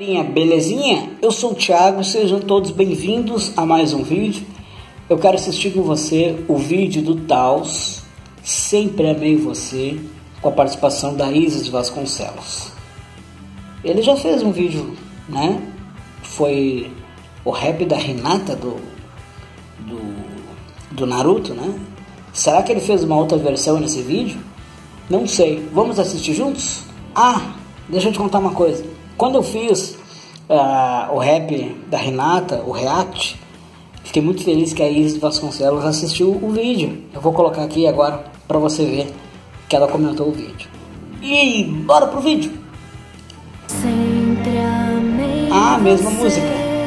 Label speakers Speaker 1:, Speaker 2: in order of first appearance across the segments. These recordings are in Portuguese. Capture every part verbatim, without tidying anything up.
Speaker 1: galerinha, belezinha? Eu sou o Thiago, sejam todos bem-vindos a mais um vídeo. Eu quero assistir com você o vídeo do Taos, Sempre Amei Você, com a participação da Isis Vasconcelos. Ele já fez um vídeo, né? Foi o rap da Hinata do, do, do Naruto, né? Será que ele fez uma outra versão nesse vídeo? Não sei. Vamos assistir juntos? Ah, deixa eu te contar uma coisa. Quando eu fiz uh, o rap da Hinata, o react, fiquei muito feliz que a Isis Vasconcelos assistiu o vídeo. Eu vou colocar aqui agora pra você ver que ela comentou o vídeo. E bora pro vídeo!
Speaker 2: Sempre amei
Speaker 1: Ah, mesma
Speaker 2: você,
Speaker 1: música.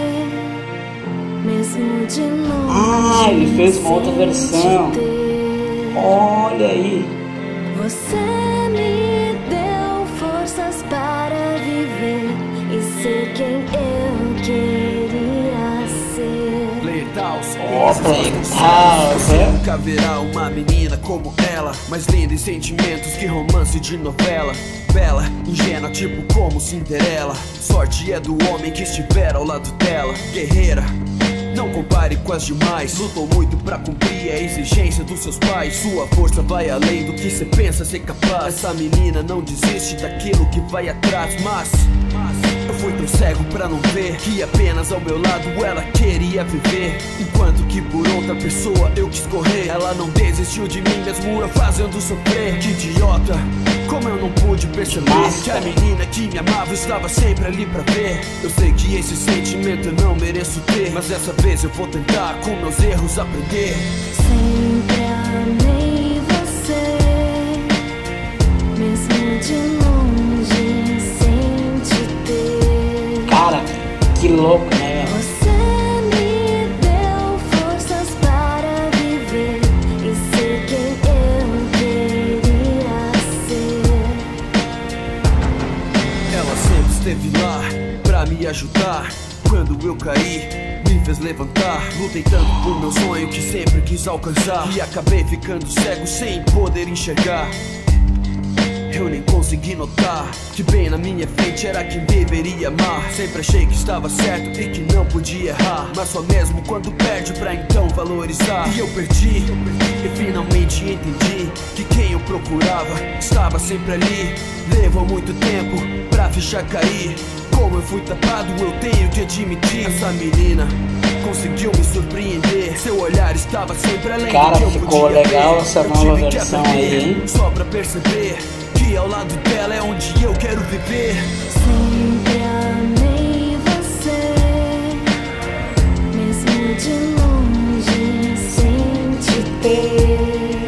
Speaker 2: mesmo de longe.
Speaker 1: Ah, ele fez uma outra versão. Olha aí.
Speaker 2: Você me deu forças para viver e ser quem eu queria ser.
Speaker 3: Leitaus,
Speaker 1: Opa, Taos,
Speaker 3: você
Speaker 1: é?
Speaker 3: nunca verá uma menina como ela, mais linda em sentimentos que romance de novela. Bela, ingênua, tipo como Cinderela. Sorte é do homem que estiver ao lado dela. Guerreira, não compare com as demais. Lutou muito pra cumprir a exigência dos seus pais. Sua força vai além do que cê pensa ser capaz. Essa menina não desiste daquilo que vai atrás. Mas, eu fui tão cego pra não ver que apenas ao meu lado ela queria viver, enquanto que por outra pessoa eu quis correr. Ela não desistiu de mim mesmo eu fazendo sofrer. Que idiota, como eu não pude perceber que a menina que me amava estava sempre ali pra ver. Eu sei que esse sentimento eu não mereço ter, mas dessa vez eu vou tentar com meus erros aprender.
Speaker 2: Sempre amei você, mesmo de longe, sem te ter.
Speaker 1: Cara, que louco, né?
Speaker 2: Você me deu forças para viver e ser quem eu queria ser.
Speaker 3: Ela sempre esteve lá pra me ajudar quando eu caí, me fez levantar. Lutei tanto por meu sonho que sempre quis alcançar, e acabei ficando cego sem poder enxergar. Eu nem consegui notar que bem na minha frente era quem deveria amar. Sempre achei que estava certo e que não podia errar, mas só mesmo quando perde pra então valorizar. E eu perdi, e finalmente entendi que quem eu procurava estava sempre ali. Levou muito tempo pra ficha cair. Como eu fui tapado, eu tenho que admitir. Essa menina conseguiu me surpreender. Seu olhar estava sempre além
Speaker 1: Cara,
Speaker 3: do que eu
Speaker 1: ficou
Speaker 3: podia
Speaker 1: legal
Speaker 3: ver.
Speaker 1: essa
Speaker 3: Eu
Speaker 1: nova
Speaker 3: tive que
Speaker 1: versão
Speaker 3: aprender,
Speaker 1: aí, hein?
Speaker 3: só pra perceber que ao lado dela é onde eu quero viver.
Speaker 2: Sempre amei você, mesmo de longe, sem te ter.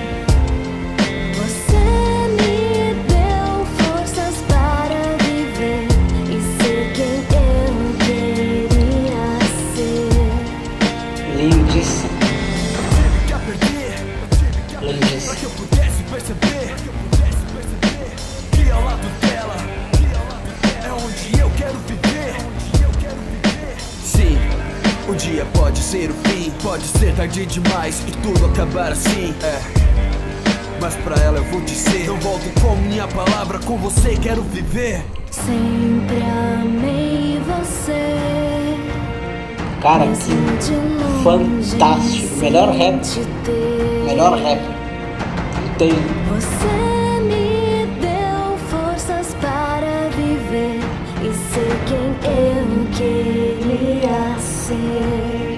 Speaker 2: Você me deu forças para viver e ser quem eu queria ser.
Speaker 1: Lindíssimo.
Speaker 3: Tive que aprender, tive que aprender
Speaker 1: Lindíssimo.
Speaker 3: pra que eu pudesse perceber que ao lado dela é onde eu quero viver. Sim, o dia pode ser o fim, pode ser tarde demais e tudo acabar assim. É, mas pra ela eu vou dizer, não volto com minha palavra, com você quero viver.
Speaker 2: Sempre amei você.
Speaker 1: Cara, que fantástico. Melhor rap. Melhor rap. Não tem.
Speaker 2: Você me deu forças para viver e ser quem eu queria ser.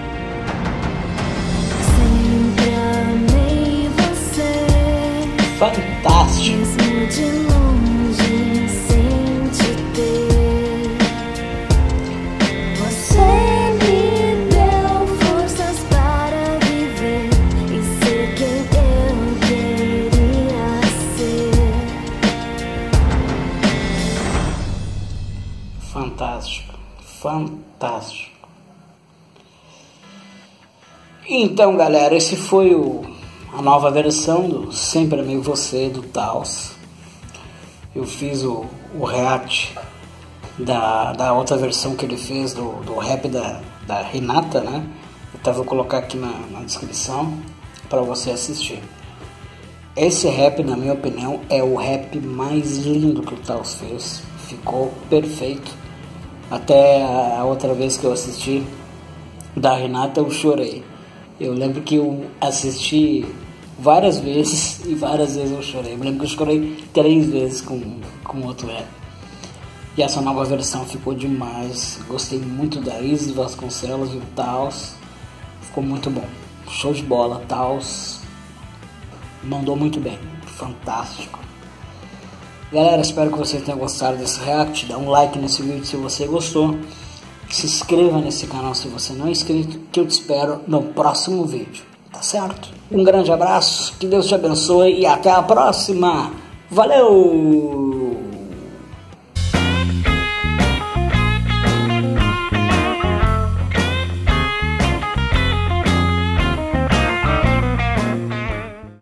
Speaker 2: Sempre amei você,
Speaker 1: Fantástico.
Speaker 2: mesmo de longe, sem te ter. Você me deu forças para viver e ser quem eu queria ser.
Speaker 1: Fantástico. Fantástico. Então, galera, esse foi o, a nova versão do Sempre Amei Você, do Taos. Eu fiz o, o react da, da outra versão que ele fez do, do rap da, da Hinata, né? Então vou colocar aqui na, na descrição para você assistir. Esse rap, na minha opinião, é o rap mais lindo que o Taos fez. Ficou perfeito. Até a outra vez que eu assisti da Renata eu chorei. Eu lembro que eu assisti várias vezes e várias vezes eu chorei. Eu lembro que eu chorei três vezes com, com o outro é. E essa nova versão ficou demais. Gostei muito da Isis Vasconcelos e o Taos. Ficou muito bom. Show de bola, Taos. Mandou muito bem. Fantástico. Galera, espero que você tenha gostado desse react. Dá um like nesse vídeo se você gostou. Se inscreva nesse canal se você não é inscrito, que eu te espero no próximo vídeo. Tá certo? Um grande abraço, que Deus te abençoe e até a próxima. Valeu!